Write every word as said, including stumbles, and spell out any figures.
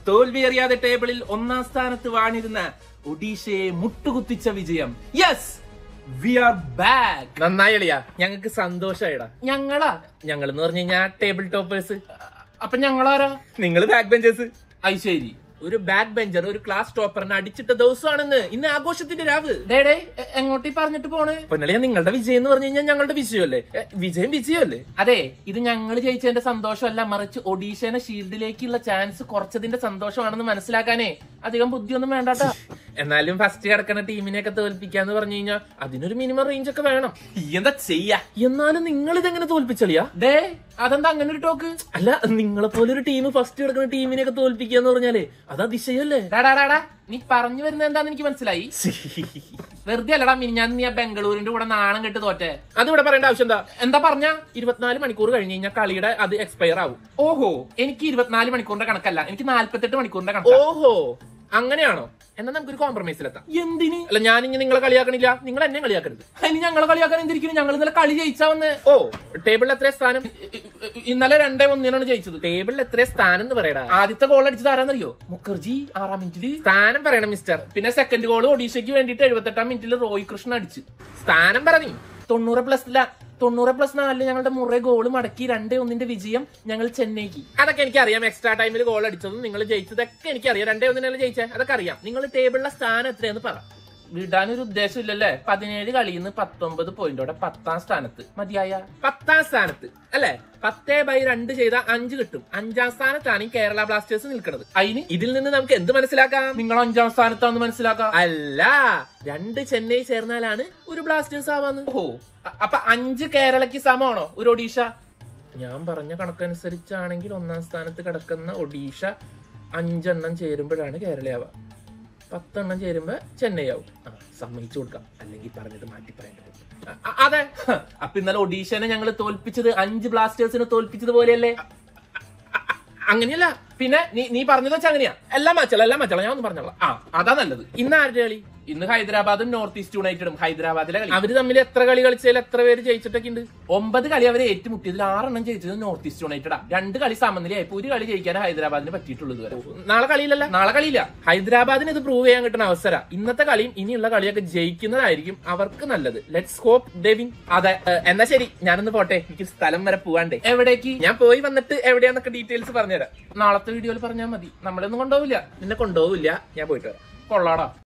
തോൽവിയറിയാതെ ടേബിളിൽ ഒന്നാം സ്ഥാനത്ത് വാണിരുന്ന ഒഡീഷയെ മുട്ടുകുത്തിച്ച വിജയം. Yes, we are back. നന്നായി അളിയാ, ഞങ്ങൾക്ക് സന്തോഷായിടാ. ഞങ്ങളാ? ഞങ്ങൾ എന്ന് പറഞ്ഞു കഴിഞ്ഞാൽ ടേബിൾ ടോപ്പേഴ്സ്. അപ്പൊ ഞങ്ങളാരാ? നിങ്ങൾ ബാക്ക് ബെഞ്ചേഴ്സ്. അത് ശരി. ഒരു ബാക്ക് ബെഞ്ചർ ഒരു ക്ലാസ് ടോപ്പറിനെ അടിച്ചിട്ട ദിവസമാണെന്ന്. ഇന്ന് ആഘോഷത്തിന്റെ രാവ്. ഡേ എങ്ങോട്ടീ പറഞ്ഞിട്ട് പോണേ? പൊന്നളിയാ, നിങ്ങളുടെ വിജയം എന്ന് പറഞ്ഞു കഴിഞ്ഞാൽ ഞങ്ങളുടെ വിജയമല്ലേ? വിജയം വിജയമല്ലേ? അതെ, ഇത് ഞങ്ങൾ ജയിച്ചതിന്റെ സന്തോഷമല്ല, മറിച്ച് ഒഡീഷനെ ഷീൽഡിലേക്കുള്ള ചാൻസ് കുറച്ചതിന്റെ സന്തോഷമാണെന്ന് മനസ്സിലാക്കാനേ അധികം ബുദ്ധിയൊന്നും വേണ്ടാട്ടാ. എന്നാലും ഫസ്റ്റ് കിടക്കുന്ന ടീമിനെയൊക്കെ തോൽപ്പിക്കാന്ന് പറഞ്ഞു കഴിഞ്ഞാൽ അതിനൊരു മിനിമം റേഞ്ച് ഒക്കെ വേണം. എന്താ ചെയ്യാ? എന്നാലും നിങ്ങൾ ഇതെങ്ങനെ തോൽപ്പിച്ചളിയാ? ഡേ അതെന്താ അങ്ങനെ ഒരു ടോക്ക്? അല്ല, നിങ്ങളെ പോലെ ഒരു ടീം ഫസ്റ്റ് കിടക്കുന്ന ടീമിനെയൊക്കെ തോൽപ്പിക്കുക എന്ന് പറഞ്ഞാലേ അത് അതിശയല്ലേ? ഡാടാടാ, നീ പറഞ്ഞു വരുന്നത് എന്താന്ന് എനിക്ക് മനസ്സിലായി. വെറുതെ അല്ലടാ മിനിഞ്ഞാന്ന് നീ ആ ബംഗളൂരിന്റെ കൂടെ നാണം കെട്ട് തോറ്റേ. അത് ഇവിടെ പറയേണ്ട ആവശ്യം എന്താ? എന്താ പറഞ്ഞ ഇരുപത്തിനാല് മണിക്കൂർ കഴിഞ്ഞ് കഴിഞ്ഞാൽ കളിയുടെ അത് എക്സ്പയർ ആവും. ഓഹോ, എനിക്ക് ഇരുപത്തിനാല് മണിക്കൂറിന്റെ കണക്കല്ല, എനിക്ക് നാല്പത്തെട്ട് മണിക്കൂറിന്റെ കണക്ക്. ഓഹോ, അങ്ങനെയാണോ? എന്നാ നമുക്കൊരു കോംപ്രമൈസിലെത്താം. എന്തിന്? അല്ല, ഞാനിങ്ങനെ നിങ്ങളെ കളിയാക്കണില്ല, നിങ്ങൾ എന്നെ കളിയാക്കരുത്. അതിന് ഞങ്ങളെ കളിയാക്കാൻ എന്തിരിക്കുന്നു? ഞങ്ങൾ ഇന്നലെ കളി ജയിച്ചാ വന്ന്. ഓ, ടേബിളിൽ എത്ര സ്ഥാനം? ഇന്നലെ രണ്ടേ ഒന്നിനാണ് ജയിച്ചത്. ടേബിളിൽ എത്ര സ്ഥാനം എന്ന് പറയടാ? ആദ്യത്തെ ഗോൾ അടിച്ചത് ആരാന്നറിയോ? മുഖർജി ആറാം മിനിറ്റില്. സ്ഥാനം പറയണം മിസ്റ്റർ. പിന്നെ സെക്കൻഡ് ഗോൾ ഒഡീഷയ്ക്ക് വേണ്ടിട്ട് എഴുപത്തെട്ടാം മിനിറ്റിൽ റോയ് കൃഷ്ണൻ അടിച്ചു. സ്ഥാനം പറഞ്ഞു. തൊണ്ണൂറ് പ്ലസ് തൊണ്ണൂറ് പ്ലസ് നാലില് ഞങ്ങളുടെ മുറേ ഗോള് മടക്കി രണ്ടേ ഒന്നിന്റെ വിജയം ഞങ്ങൾ ചെന്നൈക്ക്. അതൊക്കെ എനിക്കറിയാം. എക്സ്ട്രാ ടൈമിൽ ഗോൾ അടിച്ചതും നിങ്ങൾ ജയിച്ചതൊക്കെ എനിക്കറിയാം. രണ്ടേ ഒന്നിനല്ലേ ജയിച്ചേ? അതൊക്കെ അറിയാം. നിങ്ങൾ ടേബിളിലെ സ്ഥാനം എത്രയെന്ന് പറ. വിടാനൊരു ഉദ്ദേശം ഇല്ലല്ലേ? പതിനേഴ് കളിയിൽ നിന്ന് പത്തൊമ്പത് പോയിന്റോടെ പത്താം സ്ഥാനത്ത്. മതിയായ? പത്താം സ്ഥാനത്ത് അല്ലെ? പത്തേ ബൈ രണ്ട് ചെയ്ത അഞ്ച് കിട്ടും. അഞ്ചാം സ്ഥാനത്താണ് ഈ കേരള ബ്ലാസ്റ്റേഴ്സ് നിൽക്കുന്നത്. അതിന് ഇതിൽ നിന്ന് നമുക്ക് എന്ത് മനസ്സിലാക്കാം? നിങ്ങൾ അഞ്ചാം സ്ഥാനത്താന്ന് മനസ്സിലാക്കാം. അല്ല, രണ്ട് ചെന്നൈ ചേർന്നാലാണ് ഒരു ബ്ലാസ്റ്റേഴ്സ് ആവാന്ന്. ഓഹോ, അപ്പൊ അഞ്ച് കേരളക്ക് സമമാണോ ഒരു ഒഡീഷ? ഞാൻ പറഞ്ഞ കണക്കനുസരിച്ചാണെങ്കിൽ ഒന്നാം സ്ഥാനത്ത് കിടക്കുന്ന ഒഡീഷ അഞ്ചെണ്ണം ചേരുമ്പോഴാണ് കേരളയാവുക. പത്തെണ്ണം ചേരുമ്പോ ചെന്നൈ ആവും. ആ, സമ്മതിച്ചു കൊടുക്കാം. അല്ലെങ്കിൽ പറഞ്ഞത് മാറ്റി പറയേണ്ടത്. അതെ, അപ്പൊ ഇന്നലെ ഒഡീഷനെ ഞങ്ങൾ തോൽപ്പിച്ചത് അഞ്ച് ബ്ലാസ്റ്റേഴ്സിനെ തോൽപ്പിച്ചത് പോലെയല്ലേ? അങ്ങനെയല്ല. പിന്നെ നീ നീ പറഞ്ഞത് വെച്ചാൽ അങ്ങനെയാ? എല്ലാം മാച്ചല്ല, എല്ലാം മാച്ചല്ല. ഞാൻ ഒന്ന് പറഞ്ഞോളാം. ആ, അതാ നല്ലത്. ഇന്ന് ആരുടെ കളി? ഇന്ന് ഹൈദരാബാദും നോർത്ത് ഈസ്റ്റ് യുണൈറ്റഡും. ഹൈദരാബാദിലെ കളി. അവര് തമ്മിൽ എത്ര കളി കളിച്ചതിൽ എത്ര പേര് ജയിച്ചിട്ടൊക്കെ ഉണ്ട്? ഒമ്പത് കളി അവരെ ഏറ്റുമുട്ടിയതിൽ ആറെണ്ണം ജയിച്ചത് നോർത്ത് ഈസ്റ്റ് യുണൈറ്റഡാ. രണ്ട് കളി സമനിലയായി. ഒരു കളി ജയിക്കാൻ ഹൈദരാബാദിന് പറ്റിയിട്ടുള്ളത് വരെ. നാളെ കളിയില്ലല്ല? നാളെ കളിയില്ല. ഹൈദരാബാദിന് ഇത് പ്രൂവ് ചെയ്യാൻ കിട്ടുന്ന അവസരം. ഇന്നത്തെ കളിയും ഇനിയുള്ള കളിയൊക്കെ ജയിക്കുന്നതായിരിക്കും അവർക്ക് നല്ലത്. Let's hope they win. അതെ, എന്നാ ശരി, ഞാനൊന്ന് പോട്ടെ. എനിക്ക് സ്ഥലം വരെ പോവാണ്ടേ. എവിടേക്ക്? ഞാൻ പോയി വന്നിട്ട് എവിടെയാന്നൊക്കെ ഡീറ്റെയിൽസ് പറഞ്ഞുതരാം. നാളത്തെ വീഡിയോയിൽ പറഞ്ഞാൽ മതി. നമ്മളൊന്നും കൊണ്ടുപോവില്ല. നിന്നെ കൊണ്ടുപോവില്ല. ഞാൻ പോയിട്ട് വരാം. കൊള്ളാടാ.